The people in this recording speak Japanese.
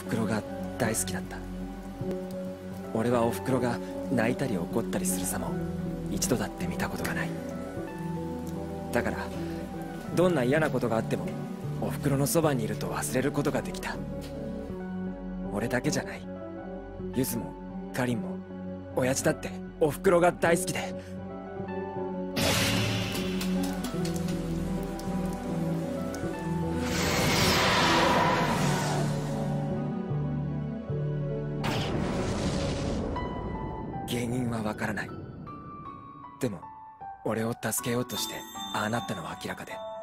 くろが大好きだった。俺はおふくろが泣いたり怒ったりする様を一度だって見たことがない。だからどんな嫌なことがあってもおふくろのそばにいると忘れることができた。俺だけじゃない、ゆずもかりんも親父だっておふくろが大好きで。原因はわからない。でも俺を助けようとしてああなったのは明らかで、